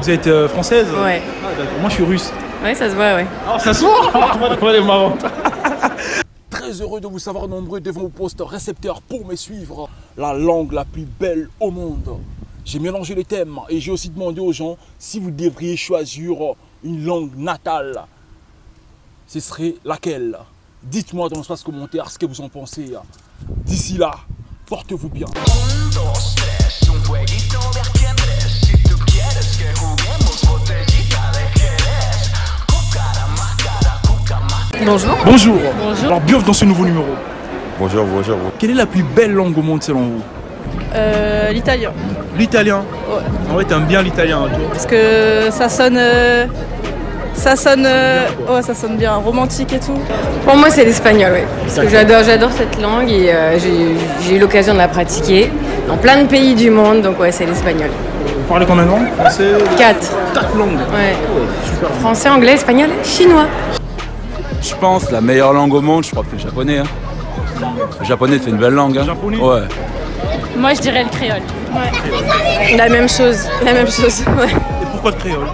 Vous êtes française? Ouais. Ah, d'accord. Moi je suis russe. Ouais, ça se voit, ouais. Ah, ça se voit. Elle est marrante. Très heureux de vous savoir nombreux devant vos postes récepteurs pour me suivre. La langue la plus belle au monde. J'ai mélangé les thèmes et j'ai aussi demandé aux gens si vous devriez choisir une langue natale. Ce serait laquelle? Dites-moi dans l'espace commentaire ce que vous en pensez. D'ici là, portez-vous bien. Bonjour. Bonjour. Bonjour. Alors bienvenue dans ce nouveau numéro. Bonjour, bonjour. Quelle est la plus belle langue au monde selon vous? L'italien. L'italien. Ouais. Ah ouais, t'aimes bien l'italien, toi? Parce que ça sonne ouais, ça sonne bien, romantique et tout. Pour moi, c'est l'espagnol, oui. Parce que j'adore cette langue et j'ai eu l'occasion de la pratiquer dans plein de pays du monde, donc ouais, c'est l'espagnol. Vous parlez combien de langues? Français? 4. 4 langues. Ouais. Super. Français, anglais, espagnol, chinois. Je pense la meilleure langue au monde, je crois que c'est le japonais. Hein. Le japonais, c'est une belle langue. Hein. Japonais? Ouais. Moi, je dirais le créole. Ouais. La même chose, ouais. Et pourquoi le créole?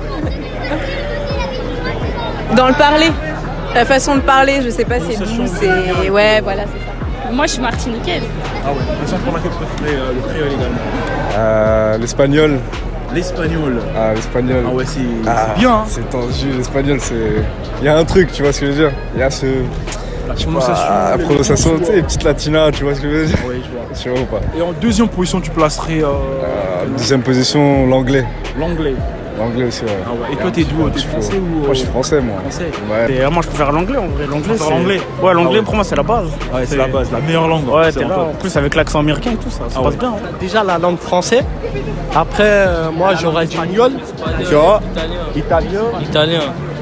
Dans le parler, la façon de parler, je sais pas, c'est doux, c'est... Ouais, voilà, c'est ça. Moi, je suis martiniquaise. Ah ouais. Raison pour laquelle vous préférez le créole également? L'espagnol. L'espagnol. Ah, l'espagnol. Ah ouais, c'est bien. Hein. C'est tendu, l'espagnol, c'est... Il y a un truc, tu vois ce que je veux dire? Il y a ce... La prononciation. La prononciation, tu sais, les petites latinas, tu vois ce que je veux dire? Oui, je vois. Tu vois ou pas? Et en deuxième position, tu placerais Deuxième position, l'anglais. l'anglais. L'anglais aussi, ouais. Ah ouais. Et toi, t'es d'où? T'es français ou Moi, je suis français, moi. Français. Ouais. Et moi je préfère l'anglais en vrai. L'anglais, préfères l'anglais? Ouais, l'anglais Ah ouais. pour moi c'est la base. Ouais, c'est la base, la meilleure langue. Ouais, c'est t'es là. En plus avec l'accent américain et tout ça, ça Ah passe ouais. bien. Hein. Déjà la langue française. Après, moi j'aurais dit espagnol. Tu vois? Italien. Italien.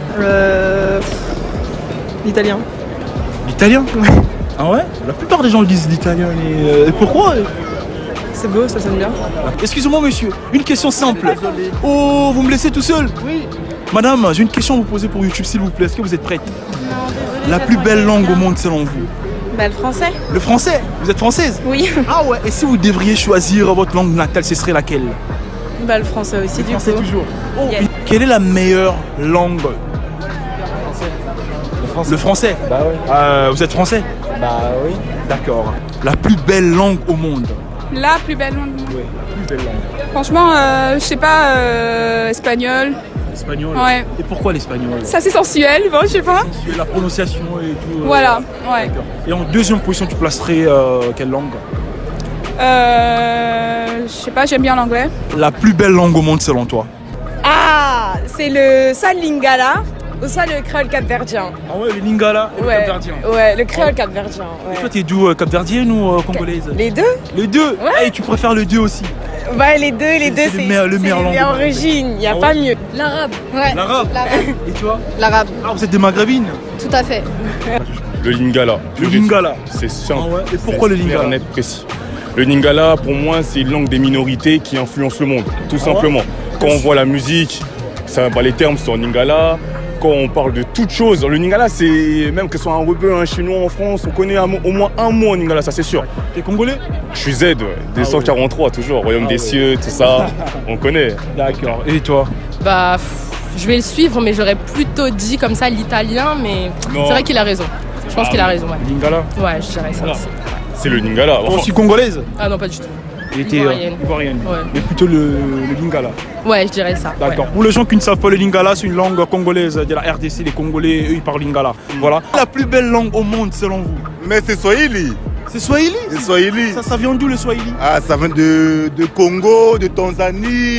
L'italien. L'italien? Ah ouais? La plupart des gens disent l'italien. Et pourquoi? C'est beau, ça sonne bien. Excusez-moi monsieur, une question simple. Oh, vous me laissez tout seul? Oui. Madame, j'ai une question à vous poser pour YouTube s'il vous plaît. Est-ce que vous êtes prête? Non. La plus belle langue au monde selon vous? Bah, le français. Le français? Vous êtes française? Oui. Ah ouais. Et si vous devriez choisir votre langue natale, ce serait laquelle? Bah, le français aussi, du Français coup. toujours. Oh, Yes. quelle est la meilleure langue? Le français. Bah ouais. Vous êtes français? Bah oui. D'accord. La plus belle langue au monde? La plus belle langue du monde. Oui, la plus belle langue. Franchement, je sais pas, espagnol. L'espagnol? Ouais. Et pourquoi l'espagnol? C'est assez sensuel, bon, je sais pas. La prononciation et tout. Voilà, ouais. D'accord. Et en deuxième position, tu placerais quelle langue? Je sais pas, j'aime bien l'anglais. La plus belle langue au monde selon toi? Ah, c'est soit le lingala, ou soit le créole capverdien. Ah ouais, le lingala et le Ouais. capverdien. Ouais, le créole capverdien. Et Ouais. toi, t'es d'où, capverdienne ou congolaise? Les deux? Les deux? Ouais. Et tu préfères le deux aussi? Bah, les deux, c'est le meilleur c'est langue. les origines, il n'y a Ah pas ouais. mieux. L'arabe. Ouais. L'arabe? Et toi? L'arabe, Ah, vous êtes des maghrébines? tout à fait. Le lingala. Le lingala. C'est simple. Ah ouais. Et pourquoi le C'est clair, lingala? net, précis. Le lingala, pour moi, c'est une langue des minorités qui influence le monde, tout simplement. Quand on voit la musique, les termes sont en lingala. Quand on parle de toutes choses, le lingala, c'est même que ce soit un rebeu, un chinois en France, on connaît au moins un mot en lingala, ça c'est sûr. T'es congolais? Je suis Z, 243 toujours, Royaume des cieux, tout ça, on connaît. D'accord. Et toi? Bah, je vais le suivre, mais j'aurais plutôt dit comme ça l'italien, mais Non. c'est vrai qu'il a raison. Je pense qu'il a raison, ouais. Lingala? Ouais, je dirais ça Voilà. aussi. C'est le lingala. Toi aussi congolaise? Ah non, pas du tout. Il était ivoirienne. Ouais. Mais plutôt le lingala. Ouais, je dirais ça. D'accord. Ouais. Pour les gens qui ne savent pas, le lingala, c'est une langue congolaise de la RDC. Les Congolais, eux, ils parlent lingala. Voilà. La plus belle langue au monde, selon vous? Mais c'est Swahili. C'est Swahili? C'est Swahili. Ça vient d'où le Swahili? Ah, ça vient de Congo, de Tanzanie,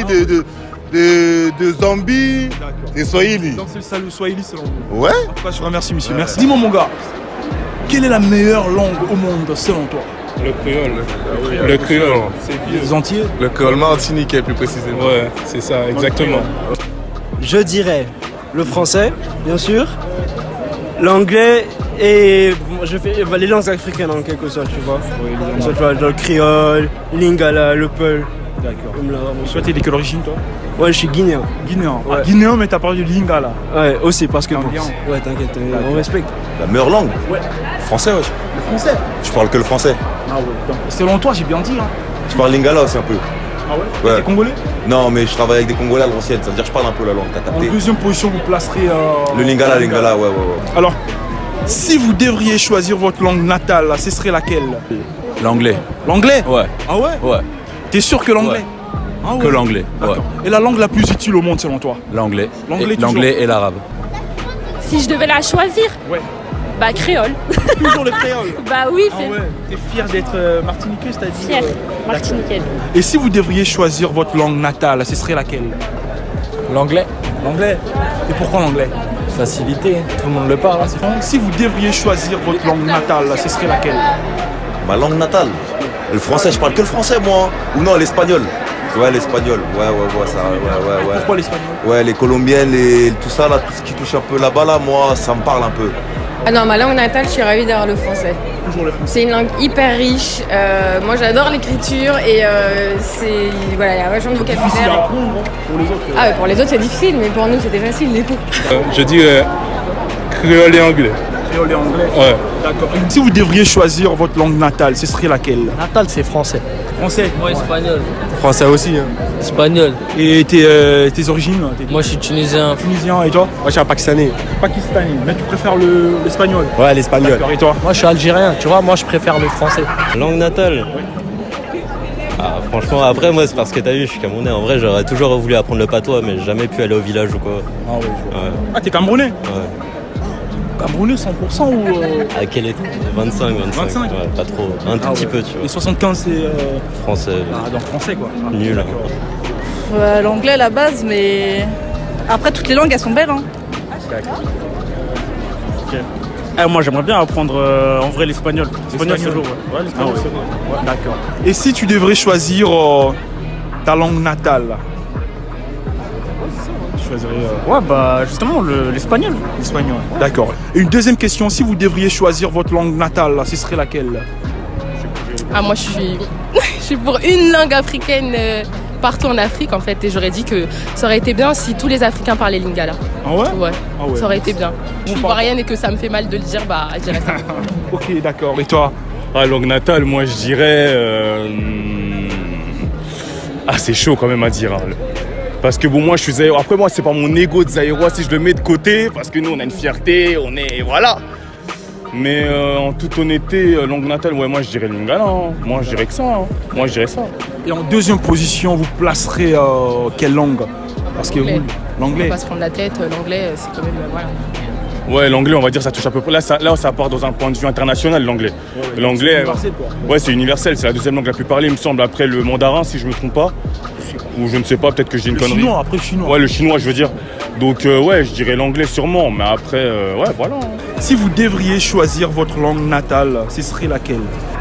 de Zambie. D'accord. C'est Swahili. Donc c'est ça le Swahili selon vous? Ouais. En tout cas, je vous remercie, monsieur. Merci. Dis-moi, mon gars, quelle est la meilleure langue au monde selon toi? Le créole. Le créole. Les entiers? Le créole martiniquais, plus précisément. Ouais, c'est ça, exactement. Je dirais le français, bien sûr. L'anglais et je fais les langues africaines en quelque sorte, tu vois. Oui, Tu vois, le créole, lingala, le peul. d'accord. Comme là, Toi, t'es de quelle origine, toi? Ouais, je suis guinéen. Guinéen. Ouais. Ah, guinéen, mais t'as parlé du lingala. Ouais, aussi parce que T'es bon. bien. Ouais, t'inquiète, on respecte. La meilleure langue? Ouais. Français, wesh. Le français? Je parle que le français. Ah ouais. Donc, selon toi, j'ai bien dit, hein. Je parle lingala aussi un peu. Ah ouais, Ouais. T'es congolais? Non, mais je travaille avec des Congolais à l'ancienne, ça veut dire que je parle un peu la langue, t'as En capté? deuxième position, vous placerez... Le lingala, ouais. Alors, si vous devriez choisir votre langue natale, ce serait laquelle? L'anglais. L'anglais? Ouais. Ah ouais? Ouais. T'es sûr que l'anglais? Ah ouais. Que l'anglais. Ouais. Et la langue la plus utile au monde selon toi? L'anglais. L'anglais Et l'arabe. Si je devais la choisir, ouais. Bah créole. Toujours le créole? Bah oui, Ah ouais. T'es fier d'être martiniquaise, t'as dit? Fier, martiniquaise. Et si vous devriez choisir votre langue natale, ce serait laquelle? L'anglais. L'anglais? Et pourquoi l'anglais? Facilité, tout le monde le parle. Si vous devriez choisir votre langue natale, ce serait laquelle? Ma langue natale? Le français, je parle que le français moi. Ou non, l'espagnol. Ouais, l'espagnol. Ouais, ça. Ouais. Pourquoi l'espagnol? Ouais, les colombiennes, tout ça là, tout ce qui touche un peu là-bas là, moi, ça me parle un peu. Ah non, ma langue natale, je suis ravie d'avoir le français. Toujours le français. C'est une langue hyper riche. Moi, j'adore l'écriture et voilà, il y a vachement de vocabulaire. Difficile à apprendre pour les autres. Ah, pour les autres, c'est difficile, mais pour nous, c'était facile du coup. Je dirais créole et anglais. Créole et anglais? Ouais. D'accord. Si vous devriez choisir votre langue natale, ce serait laquelle? Natal, c'est français. Français? Moi, espagnol. Français aussi. Hein. Espagnol. Et tes origines? Moi, je suis tunisien. Tunisien, et toi? Moi, je suis un Pakistanais. Pakistanais. Mais tu préfères l'espagnol? Ouais, l'espagnol. D'accord, et toi? Moi, je suis algérien. Tu vois, moi, je préfère le français. Langue natale? Ah, franchement, après, moi, c'est parce que t'as vu, je suis camerounais. En vrai, j'aurais toujours voulu apprendre le patois, mais j'ai jamais pu aller au village ou quoi. Ah ouais, je vois. Ah, t'es camerounais? Ouais. Camerounais 100% ou À quel état? 25. 25? Ouais, pas trop. Un tout petit peu, tu vois. Et 75, c'est... Français. Ah, donc français, quoi. Nul. L'anglais à la base, mais après toutes les langues elles sont belles. Hein. D'accord. Moi j'aimerais bien apprendre en vrai l'espagnol. L'espagnol c'est lourd. Ouais, l'espagnol c'est lourd. Ouais. D'accord. Et si tu devrais choisir ta langue natale, tu choisirais... Ouais bah justement l'espagnol. L'espagnol. D'accord. Et une deuxième question, si vous devriez choisir votre langue natale, ce serait laquelle? Ah moi je suis pour une langue africaine partout en Afrique en fait et j'aurais dit que ça aurait été bien si tous les Africains parlaient lingala. Ah ouais? Ouais. Ah ouais. Ça aurait été bien. Je suis ivoirienne et que ça me fait mal de le dire, bah je dirais ça. Ok, d'accord. Et toi? Ah, langue natale, moi je dirais... Ah, c'est chaud quand même à dire. Hein. Parce que bon, moi je suis zaïrois. Après, moi, c'est pas mon ego de zaïrois si je le mets de côté. Parce que nous, on a une fierté, on est. Voilà. Mais en toute honnêteté, langue natale, ouais, moi je dirais lingala. Hein. Moi je dirais que ça. Hein. Moi je dirais ça. Et en deuxième position, vous placerez quelle langue? Parce que vous, l'anglais. On va pas se prendre la tête, l'anglais, c'est quand même. Voilà. Ouais, l'anglais, on va dire, ça touche à peu près. Là, ça part dans un point de vue international, l'anglais. Ouais, l'anglais. C'est universel, quoi. Ouais, c'est universel. C'est la deuxième langue la plus parlée, il me semble, après le mandarin, si je me trompe pas. Ou je ne sais pas, peut-être que j'ai une connerie. Le chinois, après le chinois. Ouais, le chinois, je veux dire. Donc, ouais, je dirais l'anglais sûrement. Mais après, ouais, voilà. Si vous devriez choisir votre langue natale, ce serait laquelle?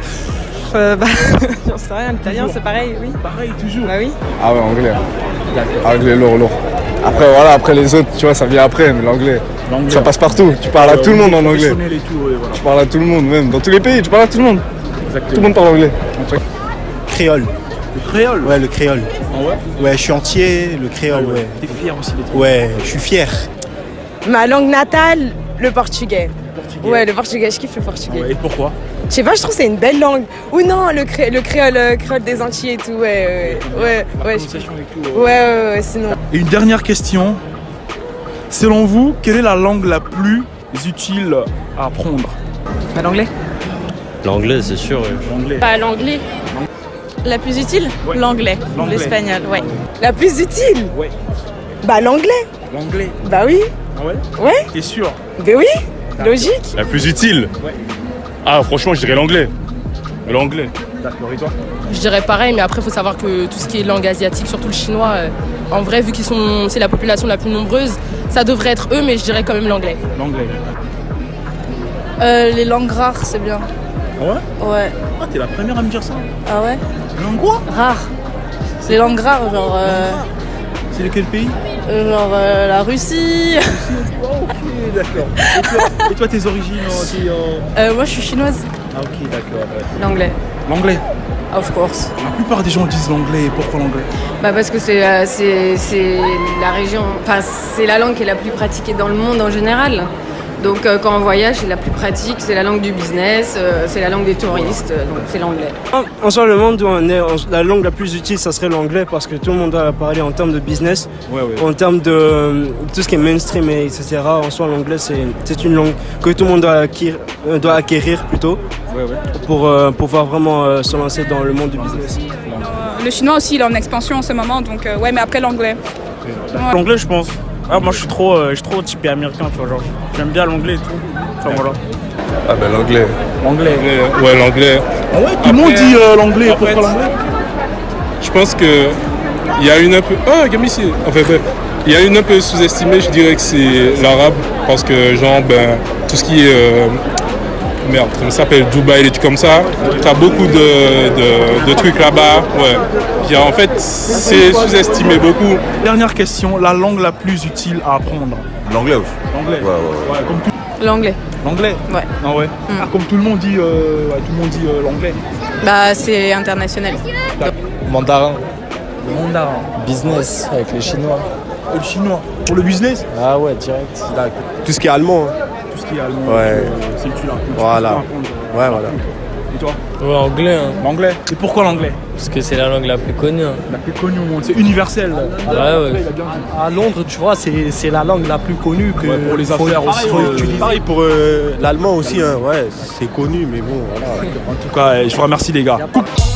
J'en sais rien, l'italien c'est pareil, oui. Pareil, toujours. Bah oui. Ah ouais, anglais. Anglais, lourd. Après, voilà, après les autres, tu vois, ça vient après, mais l'anglais, ça passe partout. Tu parles à tout le monde en anglais. Et tout, ouais, voilà. Tu parles à tout le monde, même. Dans tous les pays, tu parles à tout le monde. Exactement. Tout le monde parle anglais. Créole. Le créole? Ouais, le créole. Ah ouais? Ouais, je suis entier, le créole, ah ouais. ouais. T'es fier aussi d'être? Ouais, je suis fier. Ma langue natale, le portugais. Ouais, le portugais, je kiffe le portugais. Ouais, et pourquoi? Je sais pas, je trouve que c'est une belle langue. Ou non, le créole des Antilles et tout, ouais. Ouais, sinon. Et une dernière question. Selon vous, quelle est la langue la plus utile à apprendre? L'anglais. L'anglais, c'est sûr. Ouais. L'anglais. Bah l'anglais. La plus utile? Ouais. L'anglais. L'espagnol, ouais. La plus utile? Ouais. Bah l'anglais. L'anglais. Bah oui. Ah ouais? Ouais. T'es sûr? Bah oui. Logique. La plus utile? Ouais. Ah, franchement, je dirais l'anglais. L'anglais. D'accord, et toi? Je dirais pareil, mais après il faut savoir que tout ce qui est langue asiatique, surtout le chinois, en vrai vu c'est la population la plus nombreuse, ça devrait être eux, mais je dirais quand même l'anglais. L'anglais. Les langues rares, c'est bien. Ah ouais? Ouais. Ah, t'es la première à me dire ça. Ah ouais? Langue quoi? Rares. Les langues rares, genre... C'est de quel pays? Genre la Russie. Ok, d'accord. Et toi, tes origines? Moi, je suis chinoise. Ah ok, d'accord. Ouais. L'anglais. L'anglais? Of course. La plupart des gens disent l'anglais. Pourquoi l'anglais? Bah parce que c'est la région, enfin c'est la langue qui est la plus pratiquée dans le monde en général. Donc quand on voyage, c'est la plus pratique, c'est la langue du business, c'est la langue des touristes, donc c'est l'anglais. En soi, le monde où on est, la langue la plus utile, ça serait l'anglais parce que tout le monde doit parler en termes de business, en termes de tout ce qui est mainstream, etc. En soi, l'anglais, c'est une langue que tout le monde doit acquérir plutôt pour pouvoir vraiment se lancer dans le monde du business. Le chinois aussi, il est en expansion en ce moment, donc ouais, mais après l'anglais. L'anglais, je pense. Ah, moi, je suis trop typé américain, tu vois, genre. J'aime bien l'anglais et tout. Enfin, voilà. Ah, ben l'anglais. L'anglais. Ouais, l'anglais. Ah ouais, tout le monde dit l'anglais. Pourquoi l'anglais? Je pense que il y a une un peu. Ah, comme ici. Enfin, il y a une un peu sous-estimée, je dirais que c'est l'arabe. Parce que, genre, tout ce qui est. Merde, comment ça s'appelle, Dubaï, des trucs comme ça. T'as beaucoup de trucs là-bas. Ouais. Puis, en fait, c'est sous-estimé beaucoup. Dernière question, la langue la plus utile à apprendre? L'anglais aussi. L'anglais. Ouais. Comme tout... L'anglais. L'anglais. Ouais. Ah ouais. Ah, comme tout le monde dit, l'anglais. Bah c'est international. Mandarin. Le mandarin. Business avec les Chinois. Le chinois. Pour le business? Ah ouais, direct. D'accord. Tout ce qui est allemand. Tout ce qui est allemand. Ouais. C'est utile. Voilà. Ouais, voilà. Et toi? Ouais, anglais. Hein. L'anglais. Et pourquoi l'anglais? Parce que c'est la langue la plus connue. Hein. La plus connue au monde. C'est universel. Ouais. À Londres, tu vois, c'est la langue la plus connue que pour les affaires aussi. Pareil pour l'allemand aussi. Hein. Ouais, c'est connu, mais bon, voilà. En tout cas, je vous remercie les gars.